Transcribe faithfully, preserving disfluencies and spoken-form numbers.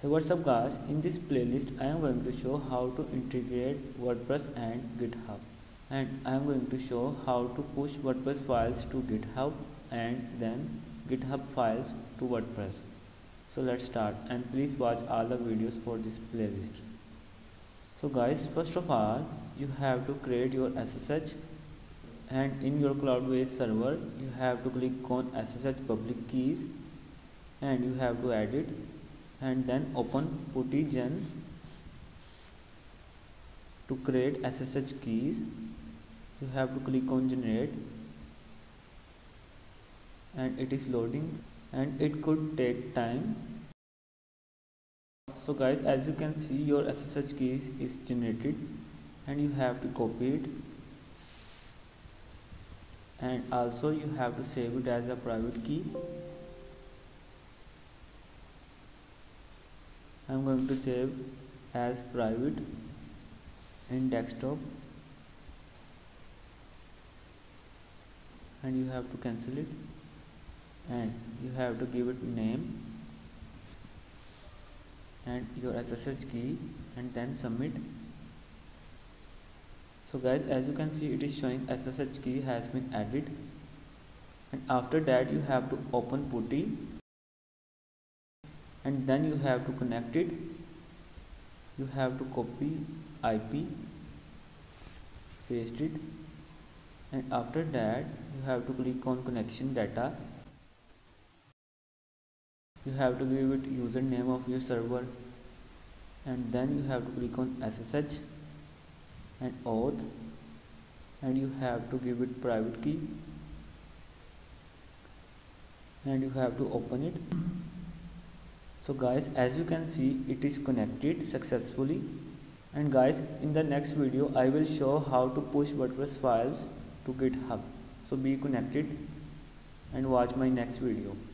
Hey, what's up guys, in this playlist I am going to show how to integrate WordPress and GitHub, and I am going to show how to push WordPress files to GitHub and then GitHub files to WordPress. So let's start, and please watch all the videos for this playlist. So guys, first of all you have to create your S S H, and in your Cloudways server you have to click on S S H public keys and you have to add it, and then open PuTTY-Gen to create S S H keys. You have to click on generate and it is loading and it could take time. So guys, as you can see, your S S H keys is generated and you have to copy it, and also you have to save it as a private key. I am going to save as private in desktop, and you have to cancel it and you have to give it name and your S S H key and then submit. So guys, as you can see, it is showing S S H key has been added, and after that you have to open PuTTY and then you have to connect it. You have to copy I P, paste it, and after that you have to click on connection data. You have to give it username of your server, and then you have to click on S S H and auth, and you have to give it private key and you have to open it. So guys, as you can see, it is connected successfully. And guys, in the next video I will show how to push WordPress files to GitHub. So be connected and watch my next video.